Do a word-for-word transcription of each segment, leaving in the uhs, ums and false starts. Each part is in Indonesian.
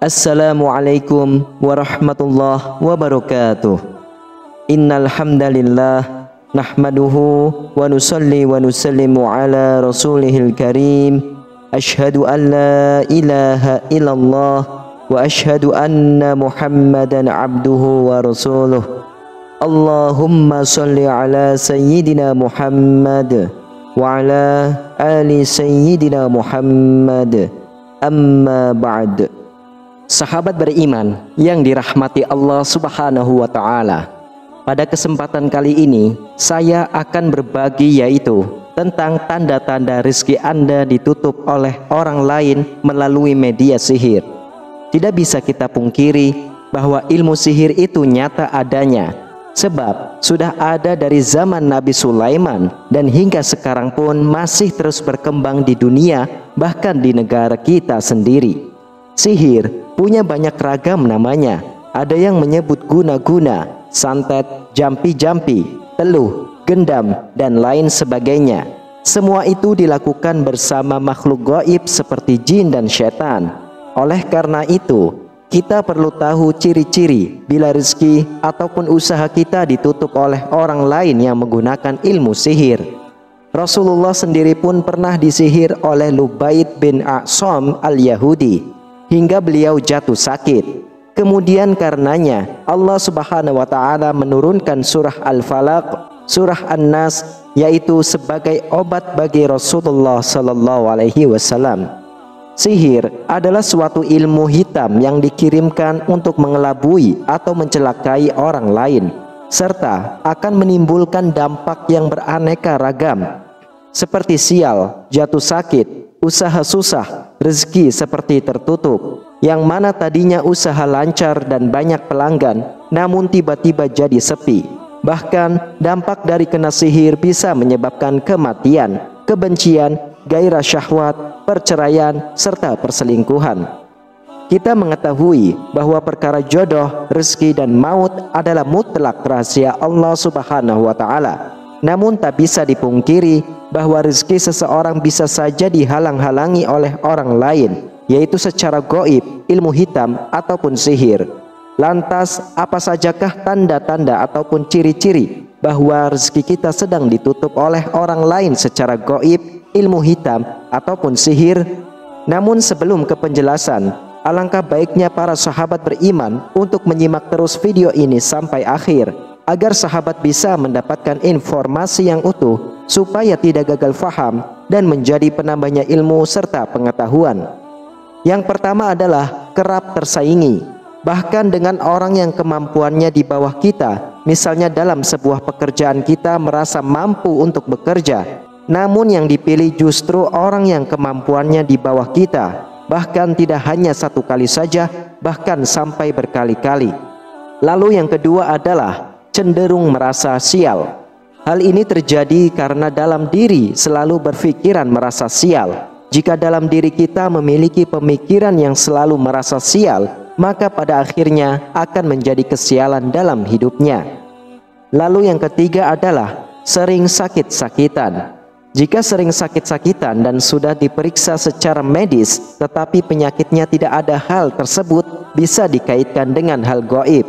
Assalamualaikum warahmatullahi wabarakatuh. Innal hamdalillah nahmaduhu wa nusalli wa nusallimu ala rasulihil karim. Ashhadu an la ilaha illallah wa ashhadu anna Muhammadan abduhu wa rasuluh. Allahumma salli ala sayyidina Muhammad wa ala ali sayyidina Muhammad. Amma ba'd. Sahabat beriman yang dirahmati Allah Subhanahu wa Ta'ala, pada kesempatan kali ini saya akan berbagi yaitu tentang tanda-tanda rezeki Anda ditutup oleh orang lain melalui media sihir. Tidak bisa kita pungkiri bahwa ilmu sihir itu nyata adanya, sebab sudah ada dari zaman Nabi Sulaiman dan hingga sekarang pun masih terus berkembang di dunia, bahkan di negara kita sendiri. Sihir punya banyak ragam namanya. Ada yang menyebut guna-guna, santet, jampi-jampi, teluh, gendam, dan lain sebagainya. Semua itu dilakukan bersama makhluk gaib seperti jin dan setan. Oleh karena itu, kita perlu tahu ciri-ciri bila rezeki ataupun usaha kita ditutup oleh orang lain yang menggunakan ilmu sihir. Rasulullah sendiri pun pernah disihir oleh Lubaid bin A'sam al-Yahudi hingga beliau jatuh sakit. Kemudian karenanya Allah Subhanahu wa Ta'ala menurunkan surah Al-Falaq, surah An-Nas, yaitu sebagai obat bagi Rasulullah sallallahu alaihi wasallam. Sihir adalah suatu ilmu hitam yang dikirimkan untuk mengelabui atau mencelakai orang lain, serta akan menimbulkan dampak yang beraneka ragam, seperti sial, jatuh sakit, usaha susah, rezeki seperti tertutup, yang mana tadinya usaha lancar dan banyak pelanggan, namun tiba-tiba jadi sepi. Bahkan dampak dari kena sihir bisa menyebabkan kematian, kebencian, gairah syahwat, perceraian, serta perselingkuhan. Kita mengetahui bahwa perkara jodoh, rezeki, dan maut adalah mutlak rahasia Allah Subhanahu wa Ta'ala. Namun tak bisa dipungkiri bahwa rezeki seseorang bisa saja dihalang-halangi oleh orang lain, yaitu secara gaib, ilmu hitam, ataupun sihir. Lantas apa sajakah tanda-tanda ataupun ciri-ciri bahwa rezeki kita sedang ditutup oleh orang lain secara gaib, ilmu hitam, ataupun sihir? Namun sebelum ke penjelasan, alangkah baiknya para sahabat beriman untuk menyimak terus video ini sampai akhir, agar sahabat bisa mendapatkan informasi yang utuh, supaya tidak gagal faham dan menjadi penambahnya ilmu serta pengetahuan. Yang pertama adalah kerap tersaingi, bahkan dengan orang yang kemampuannya di bawah kita. Misalnya dalam sebuah pekerjaan kita merasa mampu untuk bekerja, namun yang dipilih justru orang yang kemampuannya di bawah kita, bahkan tidak hanya satu kali saja, bahkan sampai berkali-kali. Lalu yang kedua adalah cenderung merasa sial. Hal ini terjadi karena dalam diri selalu berpikiran merasa sial. Jika dalam diri kita memiliki pemikiran yang selalu merasa sial, maka pada akhirnya akan menjadi kesialan dalam hidupnya. Lalu yang ketiga adalah sering sakit-sakitan. Jika sering sakit-sakitan dan sudah diperiksa secara medis, tetapi penyakitnya tidak ada, hal tersebut bisa dikaitkan dengan hal gaib,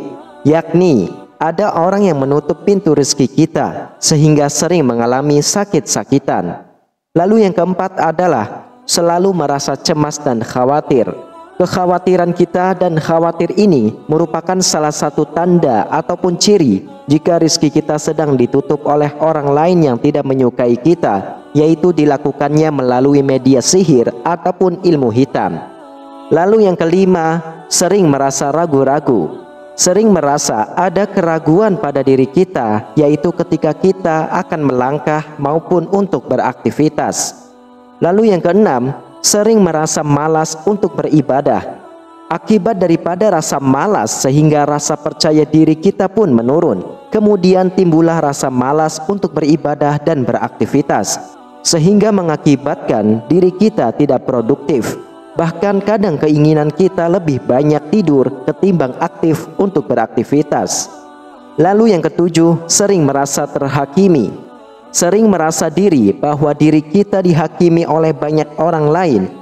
yakni ada orang yang menutup pintu rezeki kita sehingga sering mengalami sakit-sakitan. Lalu yang keempat adalah selalu merasa cemas dan khawatir. Kekhawatiran kita dan khawatir ini merupakan salah satu tanda ataupun ciri jika rezeki kita sedang ditutup oleh orang lain yang tidak menyukai kita, yaitu dilakukannya melalui media sihir ataupun ilmu hitam. Lalu yang kelima, sering merasa ragu-ragu. Sering merasa ada keraguan pada diri kita, yaitu ketika kita akan melangkah maupun untuk beraktivitas. Lalu yang keenam, sering merasa malas untuk beribadah. Akibat daripada rasa malas sehingga rasa percaya diri kita pun menurun. Kemudian timbullah rasa malas untuk beribadah dan beraktivitas, sehingga mengakibatkan diri kita tidak produktif. Bahkan kadang keinginan kita lebih banyak tidur ketimbang aktif untuk beraktivitas. Lalu yang ketujuh, sering merasa terhakimi. Sering merasa diri bahwa diri kita dihakimi oleh banyak orang lain,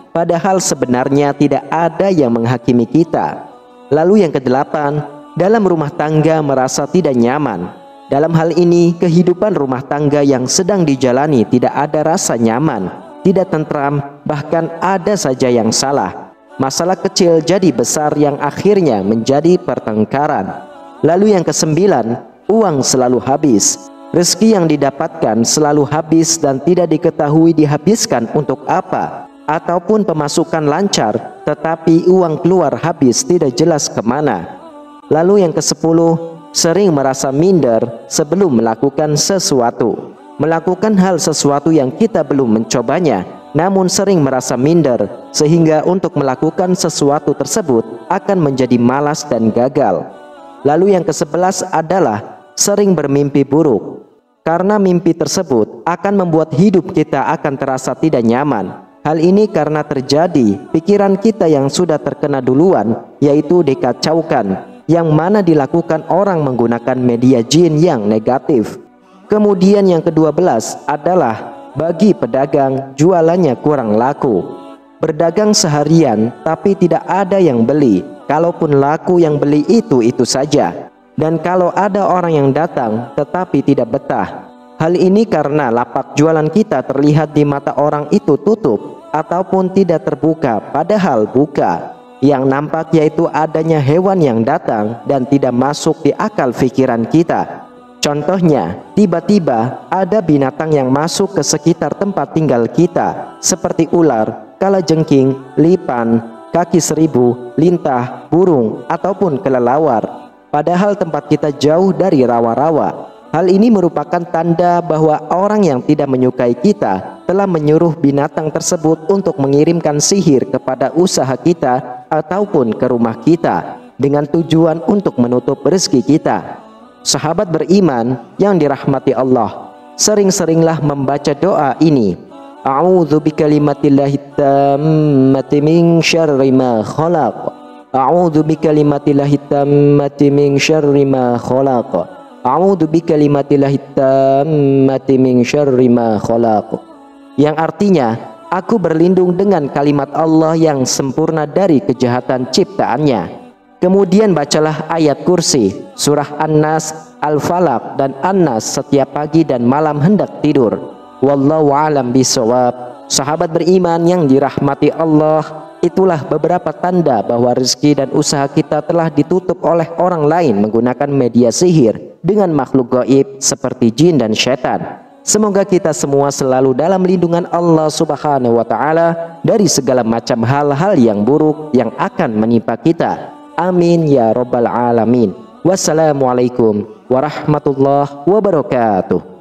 padahal sebenarnya tidak ada yang menghakimi kita. Lalu yang kedelapan, dalam rumah tangga merasa tidak nyaman. Dalam hal ini, kehidupan rumah tangga yang sedang dijalani tidak ada rasa nyaman, tidak tentram, bahkan ada saja yang salah. Masalah kecil jadi besar yang akhirnya menjadi pertengkaran. Lalu yang kesembilan, uang selalu habis. Rezeki yang didapatkan selalu habis dan tidak diketahui dihabiskan untuk apa. Ataupun pemasukan lancar, tetapi uang keluar habis tidak jelas kemana. Lalu yang kesepuluh, sering merasa minder sebelum melakukan sesuatu. Melakukan hal sesuatu yang kita belum mencobanya, namun sering merasa minder, sehingga untuk melakukan sesuatu tersebut akan menjadi malas dan gagal. Lalu yang kesebelas adalah sering bermimpi buruk. Karena mimpi tersebut akan membuat hidup kita akan terasa tidak nyaman. Hal ini karena terjadi pikiran kita yang sudah terkena duluan, yaitu dikacaukan, yang mana dilakukan orang menggunakan media jin yang negatif. Kemudian yang kedua belas adalah bagi pedagang jualannya kurang laku. Berdagang seharian tapi tidak ada yang beli. Kalaupun laku, yang beli itu-itu saja. Dan kalau ada orang yang datang tetapi tidak betah. Hal ini karena lapak jualan kita terlihat di mata orang itu tutup ataupun tidak terbuka, padahal buka. Yang nampak yaitu adanya hewan yang datang dan tidak masuk di akal pikiran kita. Contohnya, tiba-tiba ada binatang yang masuk ke sekitar tempat tinggal kita, seperti ular, kalajengking, lipan, kaki seribu, lintah, burung, ataupun kelelawar. Padahal tempat kita jauh dari rawa-rawa. Hal ini merupakan tanda bahwa orang yang tidak menyukai kita telah menyuruh binatang tersebut untuk mengirimkan sihir kepada usaha kita ataupun ke rumah kita dengan tujuan untuk menutup rezeki kita. Sahabat beriman yang dirahmati Allah, sering-seringlah membaca doa ini. A'udzu bikalimatillahi tammati min syarri ma khalaq. A'udzu bikalimatillahi tammati min syarri ma khalaq. A'udzu bikalimatillahi tammati min syarri ma khalaq. Yang artinya, aku berlindung dengan kalimat Allah yang sempurna dari kejahatan ciptaannya. Kemudian bacalah ayat kursi, surah An-Nas, Al-Falaq, dan An-Nas setiap pagi dan malam hendak tidur. Wallahu a'lam bishawab. Sahabat beriman yang dirahmati Allah, itulah beberapa tanda bahwa rezeki dan usaha kita telah ditutup oleh orang lain menggunakan media sihir dengan makhluk gaib seperti jin dan syaitan. Semoga kita semua selalu dalam lindungan Allah Subhanahu wa Ta'ala dari segala macam hal-hal yang buruk yang akan menimpa kita. Amin ya rabbal alamin. Wassalamualaikum warahmatullahi wabarakatuh.